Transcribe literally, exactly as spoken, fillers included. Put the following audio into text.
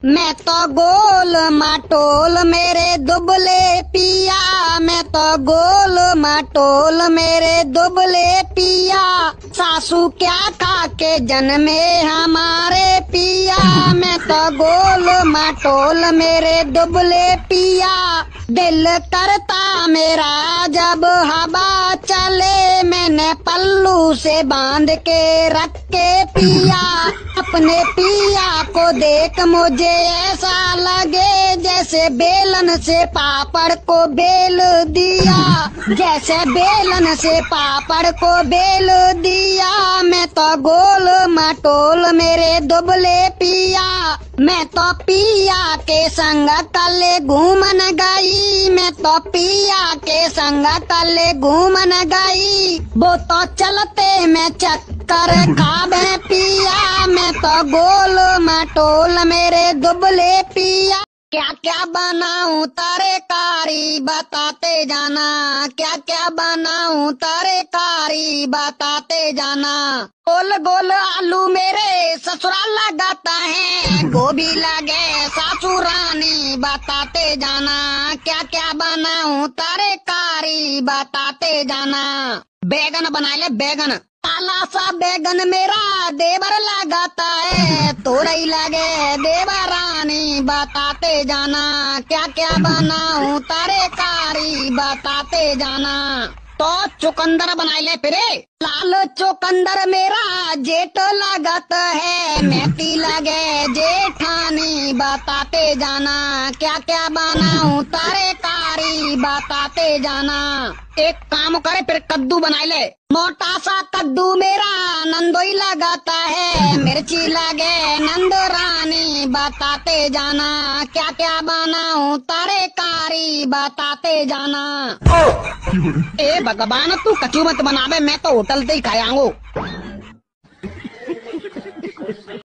मैं तो गोल माटोल मेरे दुबले पिया, मैं तो गोल माटोल मेरे दुबले पिया। सासू क्या खा के जन्मे हमारे पिया, मैं तो गोल माटोल मेरे दुबले पिया। दिल करता मेरा जब हवा चले, मैंने पल्लू से बांध के रख के पिया। अपने पिया को देख मुझे ऐसा लगे जैसे बेलन से पापड़ को बेल दिया, जैसे बेलन से पापड़ को बेल दिया। मैं तो गोल मटोल मेरे दुबले पिया, मैं तो पिया के संग तले घूमन गई, मैं तो पिया के संग तले घूमन गई। वो तो चलते मैं चक्कर खाबे पिया, मैं तो गोल मटोल मेरे दुबले पिया। क्या क्या बनाऊं तरकारी बताते जाना, क्या क्या बनाऊं तरकारी बताते जाना। गोल गोल आलू मेरे ससुराल लगाता है, गोभी लगे सासुरानी बताते जाना। क्या क्या बनाऊं तरकारी बताते जाना। बैगन बना ले बैगन, काला सा बैगन मेरा देवर लगाता है, तोरई लगे देवरानी बताते जाना। क्या क्या बनाऊं तरकारी बताते जाना। तो चुकंदर बनाए ले फिरे, लाल चुकंदर मेरा जेठ लागत है, मेथी लगे जेठानी बताते जाना। क्या क्या बनाऊं तरकारी बताते जाना। एक काम करे फिर कद्दू बनाए ले, मोटा सा कद्दू मेरा नंदोई लगाता है, मिर्ची लगे नंदरानी बताते जाना। क्या क्या बनाऊं तरकारी बताते जाना। ए भगवान तू कचू मत बनावे, मैं तो होटल से ही खाया हूँ।